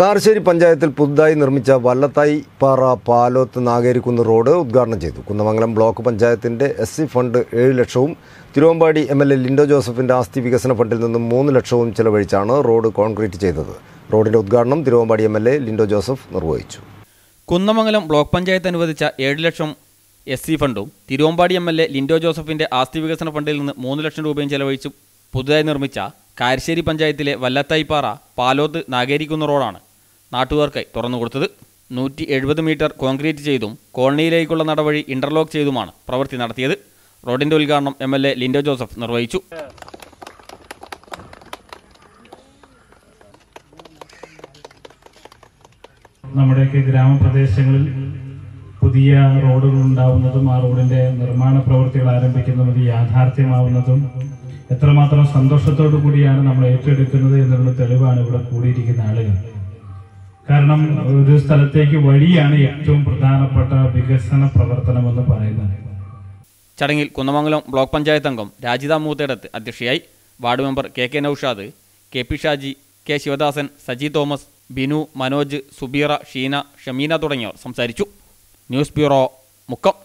കാർശ്ശേരി പഞ്ചായത്തിൽ പുതുതായി നിർമ്മിച്ച വല്ലത്തായിപ്പാറ പാലോത്ത് നാഗേരിക്കുന്ന് റോഡ് ഉദ്ഘാടനം ചെയ്തു. കുന്നമംഗലം ബ്ലോക്ക് പഞ്ചായത്തിൻ്റെ SC ഫണ്ട് 7 ലക്ഷവും തിരുവമ്പാടി MLA ലിൻഡോ ജോസഫിൻ്റെ ആസ്തി വികസന ഫണ്ടിൽ നിന്നും 3 ലക്ഷവും ചെലവഴിച്ചാണ് റോഡ് കോൺക്രീറ്റ് ചെയ്തത്. റോഡിൻ്റെ ഉദ്ഘാടനം തിരുവമ്പാടി MLA ലിൻഡോ ജോസഫ് നിർവഹിച്ചു. കുന്നമംഗലം ബ്ലോക്ക് പഞ്ചായത്ത് അനുവദിച്ച 7 ലക്ഷം SC ഫണ്ടും തിരുവമ്പാടി MLA ലിൻഡോ ജോസഫിൻ്റെ ആസ്തി വികസന ഫണ്ടിൽ നിന്ന് 3 ലക്ഷം രൂപയും ചെലവഴിച്ചു പുതുതായി നിർമ്മിച്ച കാരശ്ശേരി പഞ്ചായത്തിലെ വല്ലത്തായിപ്പാറ പാലോത്ത് നാഗേരിക്കുന്ന് റോഡാണ് നാട്ടുകാർക്കായി തുറന്നുകൊടുത്തത്. 170 മീറ്റർ കോൺക്രീറ്റ് ചെയ്തും കോളനിയിലേക്കുള്ള നടവഴി ഇന്റർലോക്ക് ചെയ്തുമാണ് പ്രവൃത്തി നടത്തിയത്. റോഡിന്റെ ഉദ്ഘാടനം MLA ലിൻഡോ ജോസഫ് നിർവഹിച്ചു. നമ്മുടെയൊക്കെ ഗ്രാമപ്രദേശങ്ങളിൽ പുതിയ റോഡുകൾ ഉണ്ടാവുന്നതും ആ റോഡിന്റെ നിർമ്മാണ പ്രവൃത്തികൾ ആരംഭിക്കുന്നതും യാഥാർത്ഥ്യമാവുന്നതും എത്രമാത്രം സന്തോഷത്തോടു കൂടിയാണ് നമ്മൾ ഏറ്റെടുക്കുന്നത് എന്നുള്ള തെളിവാണ് ഇവിടെ കൂടിയിരിക്കുന്ന ആളുകൾ. കാരണം ഒരു സ്ഥലത്തേക്ക് വഴിയാണ് ഏറ്റവും പ്രധാനപ്പെട്ട വികസന പ്രവർത്തനം എന്ന് പറയുന്നത്. ചടങ്ങിൽ കുന്നമംഗലം ബ്ലോക്ക് പഞ്ചായത്ത് അംഗം രാജിത മൂത്തേടത്ത് അധ്യക്ഷയായി. Ward member KK Noushad, KP Shaji, K Sivadasan, Saji Thomas, Binu, Manoj, Subeera, Sheena, Shameena തുടങ്ങിയവർ സംസാരിച്ചു. News bureau, Mukkam.